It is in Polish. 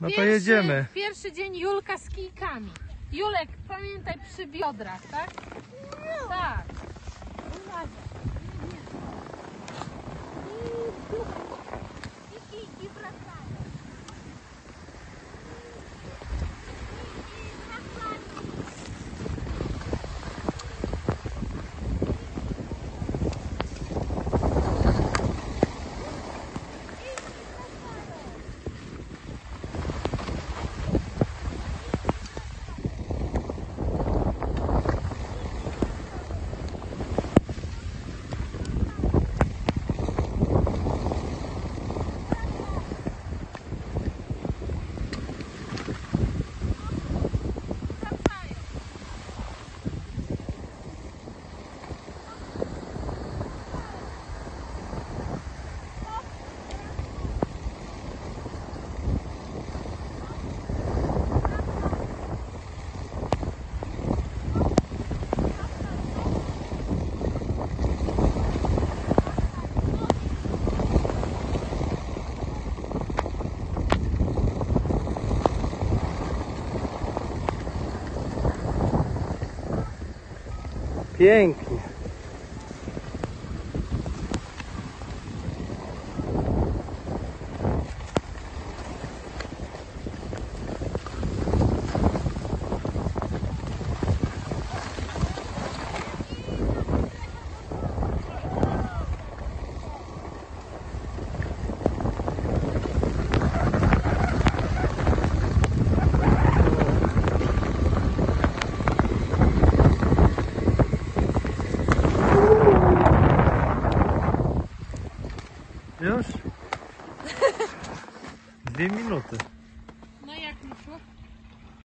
No to jedziemy. Pierwszy dzień Julka z kijkami. Julek, pamiętaj przy biodrach, tak? Tak. I kijki wracają. Pięknie. Już? 2 minuty. No jak mi szło?